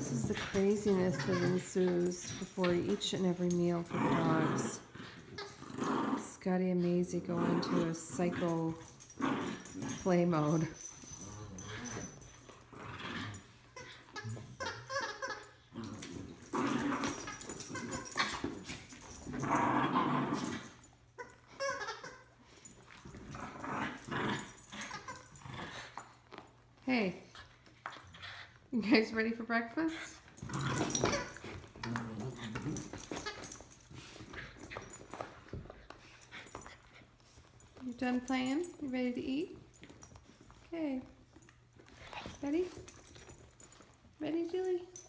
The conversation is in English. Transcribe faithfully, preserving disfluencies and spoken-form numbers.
This is the craziness that ensues before each and every meal for the dogs. Scotty and Maisie go into a psycho play mode. Hey, you guys ready for breakfast? You done playing? You ready to eat? Okay. Ready? Ready, Julie?